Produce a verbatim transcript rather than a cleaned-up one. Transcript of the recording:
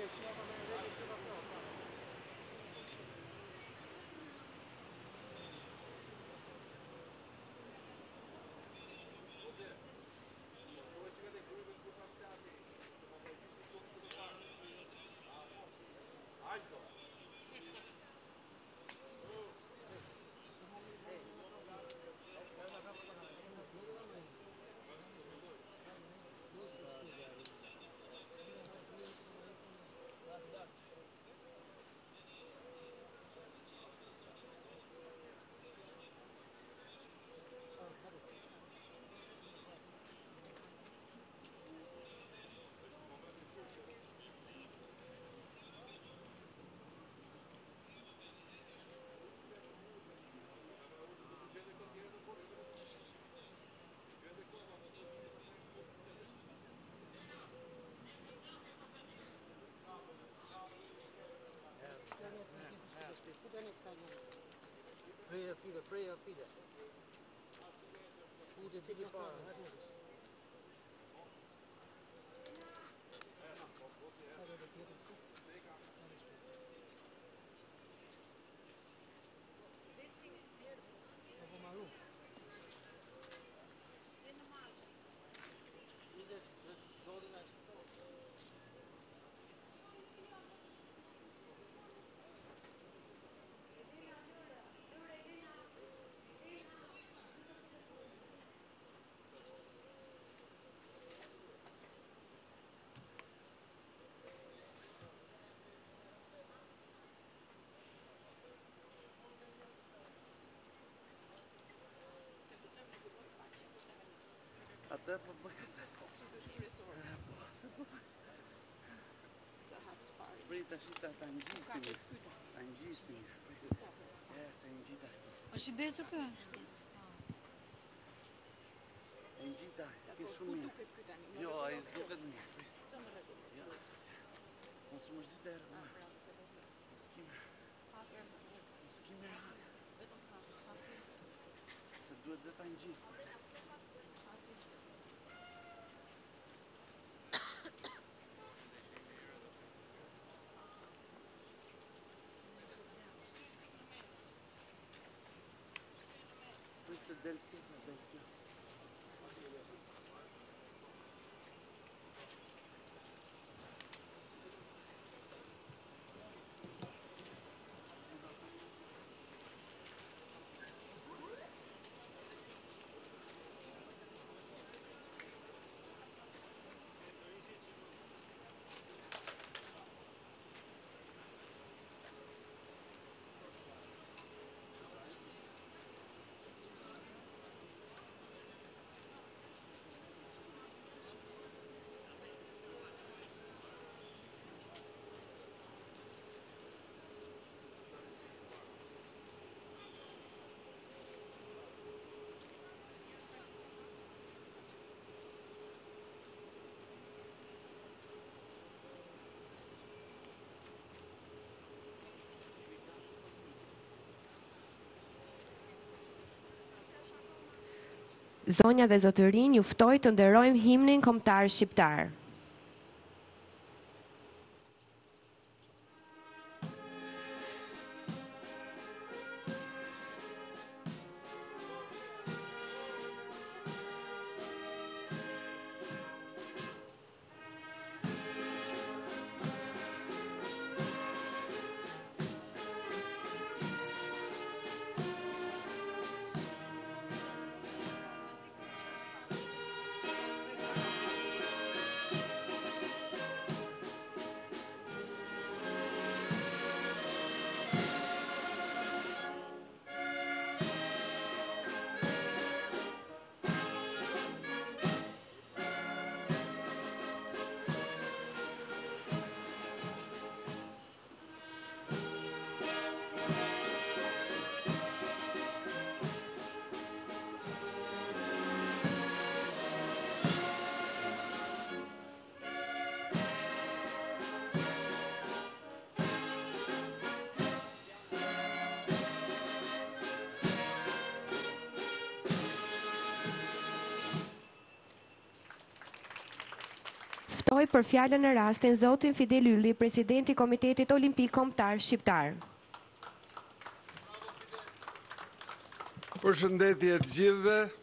Pray fide, pray fide. Who's a big bar? Até para Sprita și ta tangisi. Tangisi. Ja, sengita. Și desu că? Engita, che sumi. Io ai sducat mi. Ja. Ons moet zitten daar. Misschien. Misschien. Să duă de tangisi. Del piano, del piano. Zonja dhe zotërinj, ju ftoj të nderojmë himnin kombëtar shqiptar. Kërkoj për fjalën e rastin zotin Fidel Ylli, presidenti i Komitetit Olimpik Kombëtar Shqiptar. Përshëndetje të gjithëve.